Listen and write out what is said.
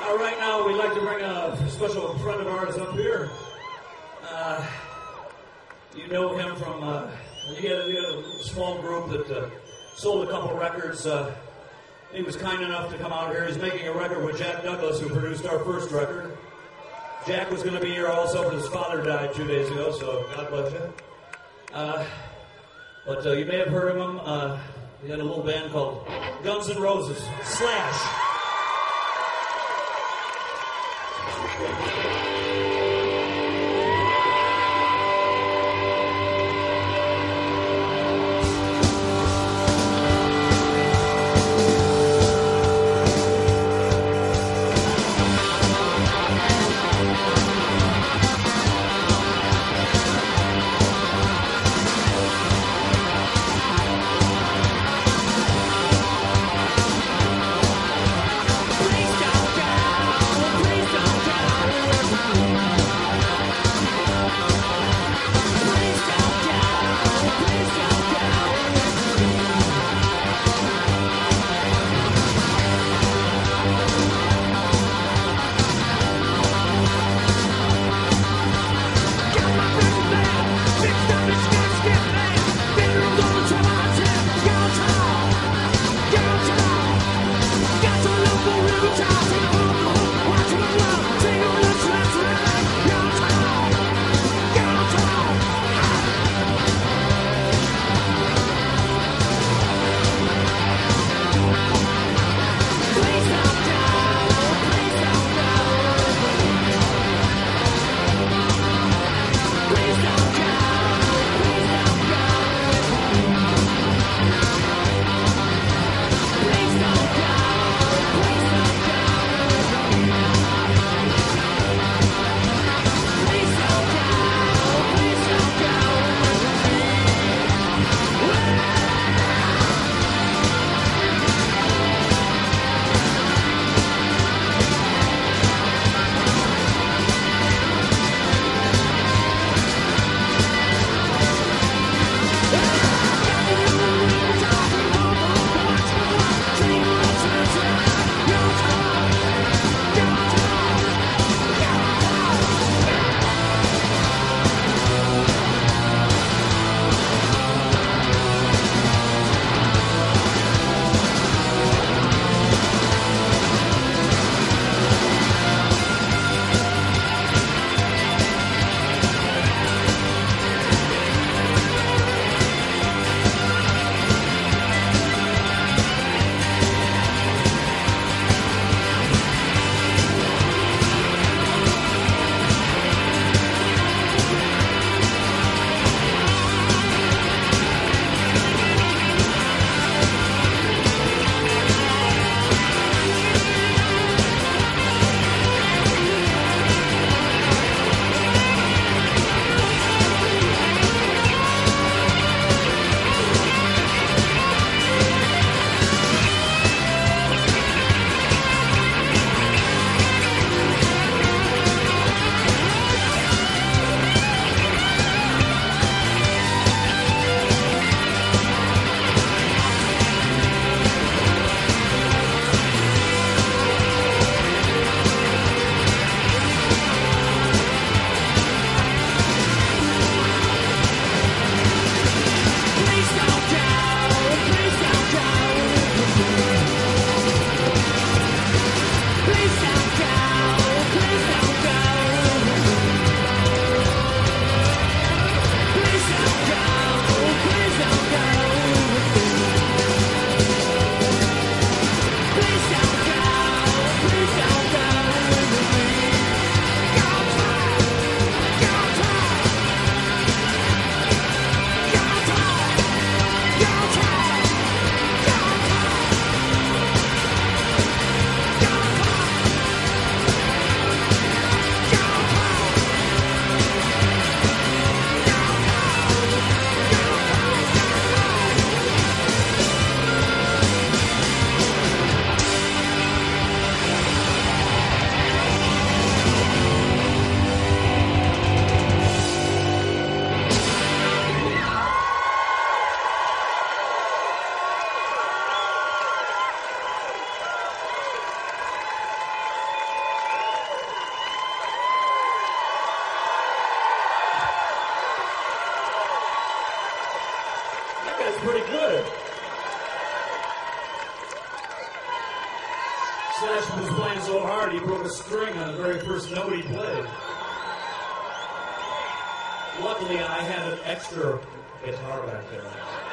Right now, we'd like to bring a special friend of ours up here. You know him from, he had a small group that sold a couple records. He was kind enough to come out here. He's making a record with Jack Douglas, who produced our first record. Jack was going to be here also, but his father died 2 days ago, so God bless you. But you may have heard of him. He had a little band called Guns N' Roses. Slash. pretty good. Slash was playing so hard he broke a string on the very first note he played. Luckily, I had an extra guitar back there.